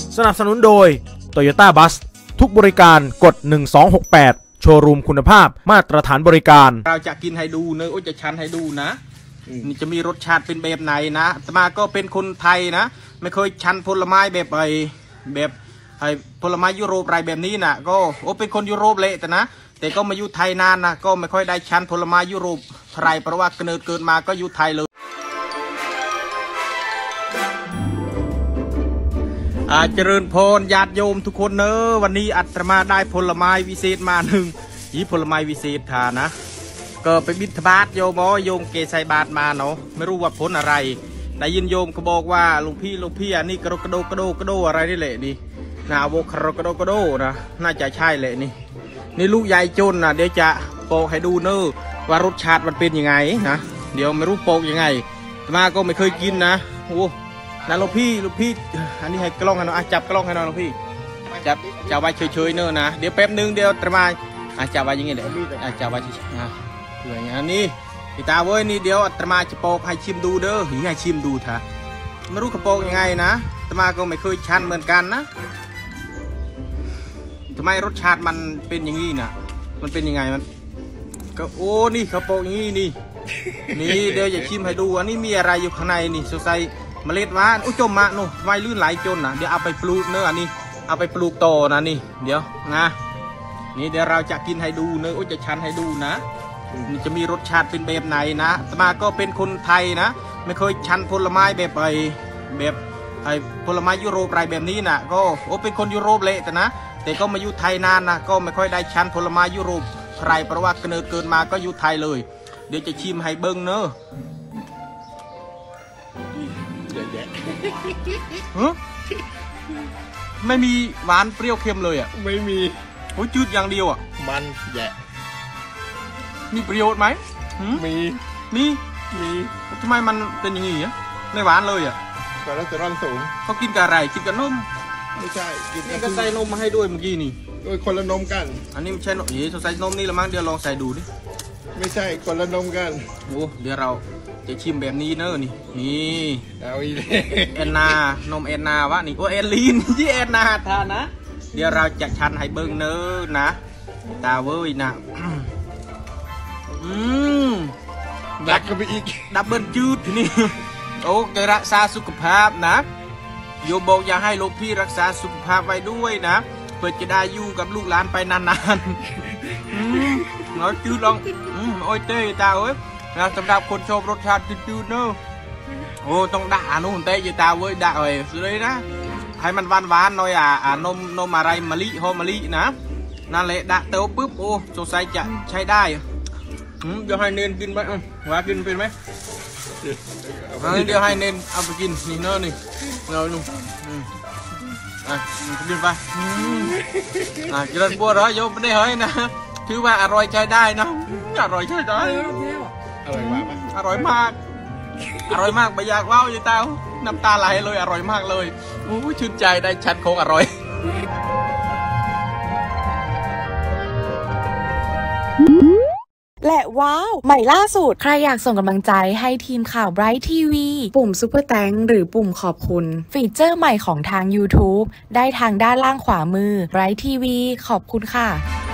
สนับสนุนโดย Toyota Bus ทุกบริการกด1268โชว์รูมคุณภาพมาตรฐานบริการเราจะกินให้ดูเนอะจะชันให้ดูนะนี่จะมีรสชาติเป็นแบบไหนนะแต่มาก็เป็นคนไทยนะไม่เคยชันผลไม้แบบผลไม้ยุโรปอะไรแบบนี้นะก็เป็นคนยุโรปเละแต่ก็มาอยู่ไทยนานนะก็ไม่ค่อยได้ชันผลไม้ยุโรปไทยเพราะว่าเกิดมาก็อยู่ไทยเลยเจริญพรญาติโยมทุกคนเนอะวันนี้อาตมาได้ผลไม้วิเศษมาหนึ่งผลไม้วิเศษทานะก็ไปบิณฑบาตโยมเกศใส่บาตรมาเนาะไม่รู้ว่าผลอะไรได้ยินโยมเขาบอกว่าหลวงพี่อันนี้กระโดอะไรนี่แหละนี่นะโวคากระโดนะน่าจะใช่แหละนี่ลูกใหญ่จนนะเดี๋ยวจะโปกให้ดูเนอะว่ารสชาติมันเป็นยังไงนะเดี๋ยวไม่รู้โปกยังไงมาก็ไม่เคยกินนะโอ้นะหลวงพี่อันนี้ให้กล้องให้หน่อยจับกล้องให้หน่อยหลวงพี่จับไว้เฉยๆเนอะนะเดี๋ยวแป๊บนึงเดี๋ยวตรมาจับไว้ยังไงเดี๋ยวจับไว้เฉยๆอย่างนี้นี่ตาเว้ยนี่เดี๋ยวตรมาจะโปกให้ชิมดูเด้อให้ชิมดูเถอะไม่รู้กระโปกยังไงนะตรมาก็ไม่เคยชันเหมือนกันนะทำไมรสชาติมันเป็นอย่างนี้นะมันเป็นยังไงมันก็นี่กระโปกอย่างนี้นี่เดี๋ยวจะชิมให้ดูอันนี้มีอะไรอยู่ข้างในนี่ใส่เมล็ดหวานจมมาโน่ไว้ลื่นไหลจนนะเดี๋ยวเอาไปปลูกเนื้ออันนี้เอาไปปลูกโตนะนี่เดี๋ยวนะนี่เดี๋ยวเราจะกินให้ดูเนื้อจะชันให้ดูนะนี่จะมีรสชาติเป็นแบบไหนนะแต่มาก็เป็นคนไทยนะไม่เคยชันผลไม้แบบผลไม้ยุโรปอะไรแบบนี้นะก็เป็นคนยุโรปเละแต่ก็มาอยู่ไทยนานนะก็ไม่ค่อยได้ชันผลไม้ยุโรปไทยเพราะว่าเกิดมาก็อยู่ไทยเลยเดี๋ยวจะชิมให้เบิ้งเนอะไม่มีหวานเปรี้ยวเค็มเลยอ่ะไม่มีจืดอย่างเดียวอ่ะมันแย่มีประโยชน์ไหมมีทำไมมันเป็นอย่างนี้อ่ะไม่หวานเลยอ่ะคอเลสเตอรอลสูงเขากินกับอะไรกินกับนมไม่ใช่กินก็ใส่นมมาให้ด้วยเมื่อกี้นี่ด้วยคนละนมกันอันนี้ไม่ใช่นมใส่นมนี่ละมั้งเดี๋ยวลองใส่ดูดิไม่ใช่คนละนมกันเดี๋ยวเราจะชิมแบบนี้เนอะนี่เอาอีกแอนนานมแอนนาวะนี่แอนลีนยี่แอนนาทานนะเดี๋ยวเราจะชันให้เบิ้งเนอะนะตาเว้ยนะดักกันไปอีกดับเบิลจืดทีนี้แกรักษาสุขภาพนะโยบอกอยากให้ลูกพี่รักษาสุขภาพไว้ด้วยนะเพื่อจะได้อยู่กับลูกหลานไปนานๆน้อยจืดลองเต้ตานะสำหรับคนชอบรสชาติจืดๆเนอะต้องด่านู่นเต้ยตาเว้ยด่าเลยนะให้มันหวานๆหน่อยนมอะไรมะลินะนั่นแหละด่าเต้าปุ๊บสงสัยจะใช้ได้เดี๋ยวให้เน้นกินไปว่ากินเป็นไหมเดี๋ยวให้เน้นเอาไปกินนี่เนอะนี่เราดูกินไปกินบัวร้อยโยมไม่ได้เฮ้ยนะถือว่าอร่อยใช้ได้นะอร่อยใช้ได้อร่อยมากอร่อยมากไม่อยากเล่าอยู่เต้าน้ำตาไหลเลยอร่อยมากเลยชื่นใจได้ชันโคงอร่อยและว้าวใหม่ล่าสุดใครอยากส่งกำลังใจให้ทีมข่าว Bright TV ปุ่ม Super Thanks หรือปุ่มขอบคุณฟีเจอร์ใหม่ของทาง YouTube ได้ทางด้านล่างขวามือ Bright TV ขอบคุณค่ะ